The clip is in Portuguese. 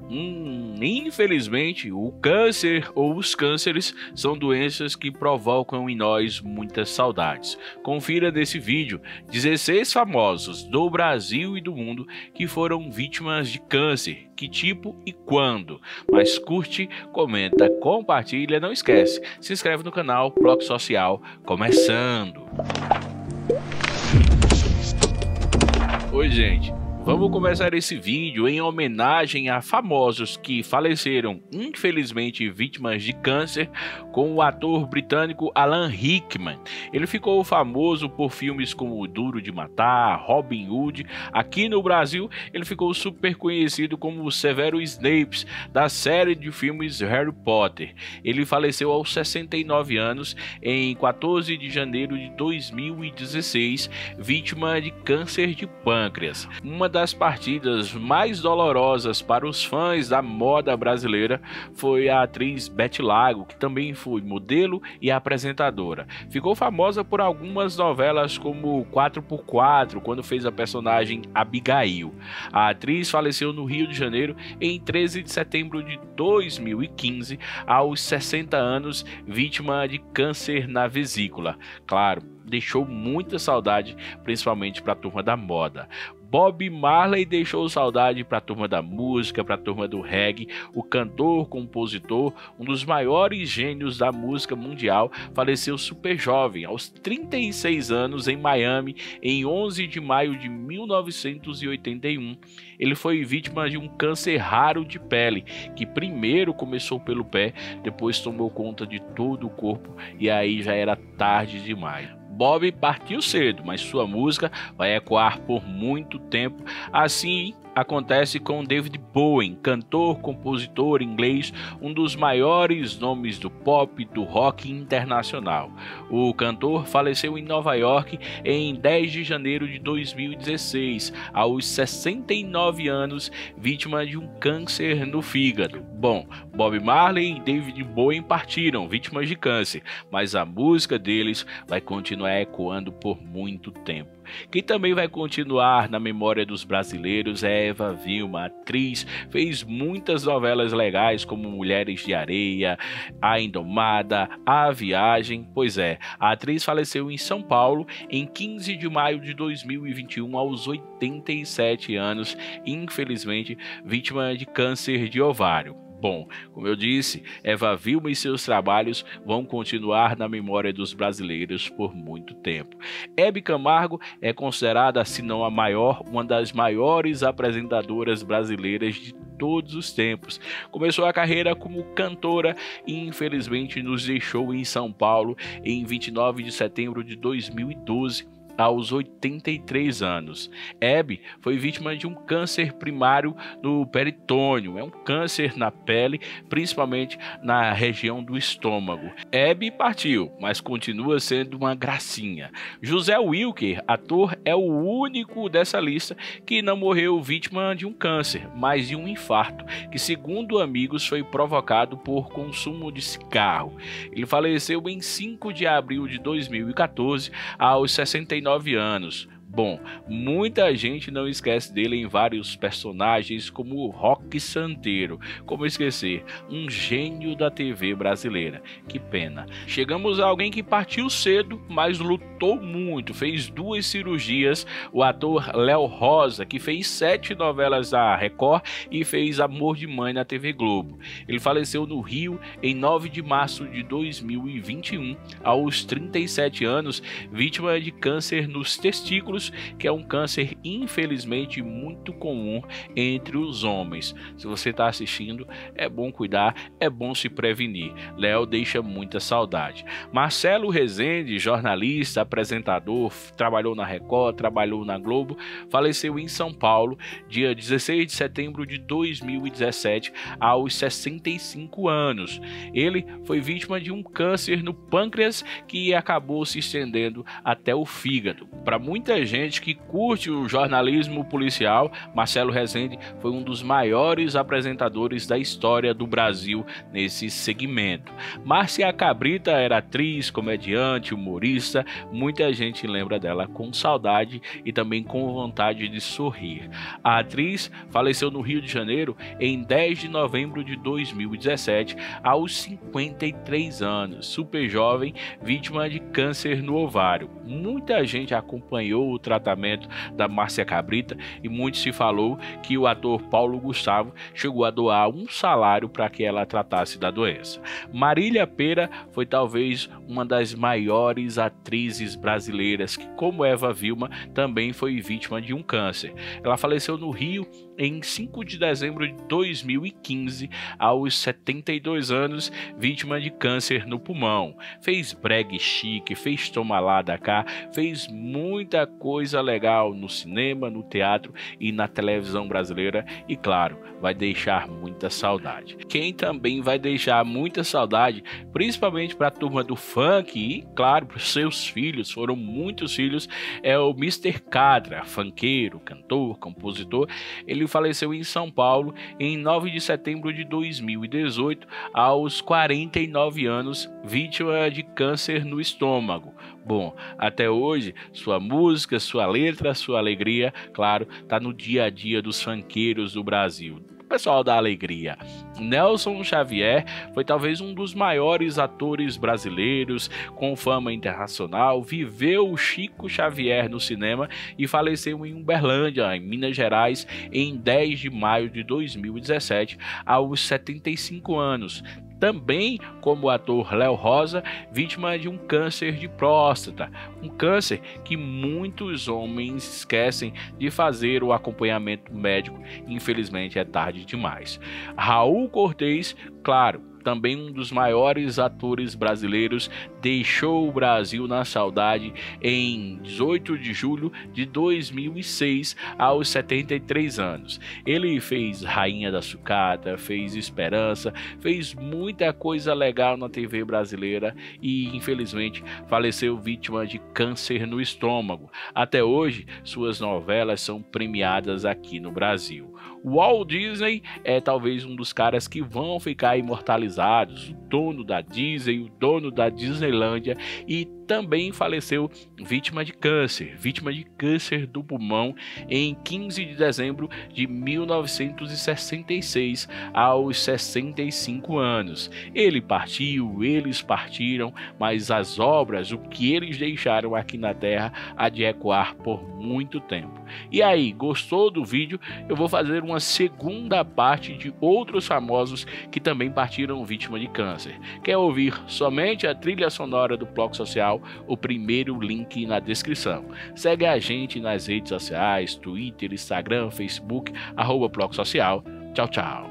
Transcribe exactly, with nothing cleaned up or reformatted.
Hum, infelizmente, o câncer ou os cânceres são doenças que provocam em nós muitas saudades. Confira nesse vídeo dezesseis famosos do Brasil e do mundo que foram vítimas de câncer, que tipo e quando. Mas curte, comenta, compartilha, não esquece, se inscreve no canal Bloco Social, começando! Oi gente! Vamos começar esse vídeo em homenagem a famosos que faleceram, infelizmente vítimas de câncer, com o ator britânico Alan Rickman. Ele ficou famoso por filmes como Duro de Matar, Robin Hood. Aqui no Brasil, ele ficou super conhecido como Severo Snape, da série de filmes Harry Potter. Ele faleceu aos sessenta e nove anos, em quatorze de janeiro de dois mil e dezesseis, vítima de câncer de pâncreas. Uma das partidas mais dolorosas para os fãs da moda brasileira foi a atriz Betty Lago, que também foi modelo e apresentadora. Ficou famosa por algumas novelas como quatro por quatro, quando fez a personagem Abigail. A atriz faleceu no Rio de Janeiro em treze de setembro de dois mil e quinze, aos sessenta anos, vítima de câncer na vesícula. Claro, deixou muita saudade, principalmente para a turma da moda. Bob Marley deixou saudade para a turma da música, para a turma do reggae. O cantor, compositor, um dos maiores gênios da música mundial, faleceu super jovem, aos trinta e seis anos, em Miami, em onze de maio de mil novecentos e oitenta e um. Ele foi vítima de um câncer raro de pele, que primeiro começou pelo pé, depois tomou conta de todo o corpo e aí já era tarde demais. Bob partiu cedo, mas sua música vai ecoar por muito tempo. Assim acontece com David Bowie, cantor, compositor inglês, um dos maiores nomes do pop e do rock internacional. O cantor faleceu em Nova York em dez de janeiro de dois mil e dezesseis, aos sessenta e nove anos, vítima de um câncer no fígado. Bom, Bob Marley e David Bowie partiram, vítimas de câncer, mas a música deles vai continuar ecoando por muito tempo. Quem também vai continuar na memória dos brasileiros é Eva Vilma, atriz, fez muitas novelas legais como Mulheres de Areia, A Indomada, A Viagem. Pois é, a atriz faleceu em São Paulo em quinze de maio de dois mil e vinte e um, aos oitenta e sete anos, infelizmente vítima de câncer de ovário. Bom, como eu disse, Eva Vilma e seus trabalhos vão continuar na memória dos brasileiros por muito tempo. Hebe Camargo é considerada, se não a maior, uma das maiores apresentadoras brasileiras de todos os tempos. Começou a carreira como cantora e infelizmente nos deixou em São Paulo em vinte e nove de setembro de dois mil e doze. Aos oitenta e três anos. Hebe foi vítima de um câncer primário no peritônio, é um câncer na pele, principalmente na região do estômago. Hebe partiu, mas continua sendo uma gracinha. José Wilker, ator, é o único dessa lista que não morreu vítima de um câncer, mas de um infarto, que segundo amigos foi provocado por consumo de cigarro. Ele faleceu em cinco de abril de dois mil e quatorze, aos sessenta e nove anos. Bom, muita gente não esquece dele em vários personagens como o Roque Santeiro. Como esquecer? Um gênio da T V brasileira. Que pena. Chegamos a alguém que partiu cedo, mas lutou muito. Fez duas cirurgias. O ator Léo Rosa, que fez sete novelas da Record e fez Amor de Mãe na T V Globo. Ele faleceu no Rio em nove de março de dois mil e vinte e um, aos trinta e sete anos, vítima de câncer nos testículos, que é um câncer infelizmente muito comum entre os homens. Se você está assistindo, é bom cuidar, é bom se prevenir. Léo deixa muita saudade. Marcelo Rezende, jornalista, apresentador, trabalhou na Record, trabalhou na Globo, faleceu em São Paulo, dia dezesseis de setembro de dois mil e dezessete, aos sessenta e cinco anos. Ele foi vítima de um câncer no pâncreas que acabou se estendendo até o fígado. Para muita gente, gente que curte o jornalismo policial, Marcelo Rezende foi um dos maiores apresentadores da história do Brasil nesse segmento. Márcia Cabrita era atriz, comediante, humorista, muita gente lembra dela com saudade e também com vontade de sorrir. A atriz faleceu no Rio de Janeiro em dez de novembro de dois mil e dezessete, aos cinquenta e três anos, super jovem, vítima de câncer no ovário. Muita gente acompanhou o tratamento da Márcia Cabrita e muito se falou que o ator Paulo Gustavo chegou a doar um salário para que ela tratasse da doença. Marília Pêra foi talvez uma das maiores atrizes brasileiras que, como Eva Vilma, também foi vítima de um câncer. Ela faleceu no Rio em cinco de dezembro de dois mil e quinze, aos setenta e dois anos, vítima de câncer no pulmão. Fez brega chique, fez toma lá da cá, fez muita coisa legal no cinema, no teatro e na televisão brasileira e, claro, vai deixar muita saudade. Quem também vai deixar muita saudade, principalmente para a turma do funk e, claro, para os seus filhos, foram muitos filhos, é o mister Catra, funkeiro, cantor, compositor. Ele faleceu em São Paulo em nove de setembro de dois mil e dezoito, aos quarenta e nove anos, vítima de câncer no estômago. Bom, até hoje, sua música, sua letra, sua alegria, claro, tá no dia a dia dos funkeiros do Brasil. Pessoal da alegria. Nelson Xavier foi talvez um dos maiores atores brasileiros com fama internacional, viveu o Chico Xavier no cinema e faleceu em Uberlândia, em Minas Gerais, em dez de maio de dois mil e dezessete, aos setenta e cinco anos. Também, como o ator Léo Rosa, vítima de um câncer de próstata, um câncer que muitos homens esquecem de fazer o acompanhamento médico, infelizmente é tarde demais. Raul Cortez, claro, também um dos maiores atores brasileiros, deixou o Brasil na saudade em dezoito de julho de dois mil e seis, aos setenta e três anos. Ele fez Rainha da Sucata, fez Esperança, fez muita coisa legal na T V brasileira e, infelizmente, faleceu vítima de câncer no estômago. Até hoje, suas novelas são premiadas aqui no Brasil. O Walt Disney é talvez um dos caras que vão ficar imortalizados, o dono da Disney, o dono da Disneylândia, e também faleceu vítima de câncer, vítima de câncer do pulmão em quinze de dezembro de mil novecentos e sessenta e seis, aos sessenta e cinco anos. Ele partiu, eles partiram, mas as obras, o que eles deixaram aqui na Terra, há de ecoar por muito tempo. E aí, gostou do vídeo? Eu vou fazer uma segunda parte de outros famosos que também partiram vítima de câncer. Quer ouvir somente a trilha sonora do Bloco Social? O primeiro link na descrição. Segue a gente nas redes sociais, Twitter, Instagram, Facebook, arroba Bloco Social. Tchau, tchau.